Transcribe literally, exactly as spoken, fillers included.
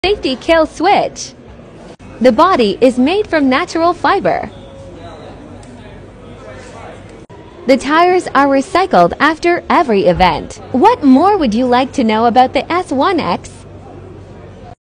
Safety kill switch. The body is made from natural fiber. The tires are recycled after every event. What more would you like to know about the S one X?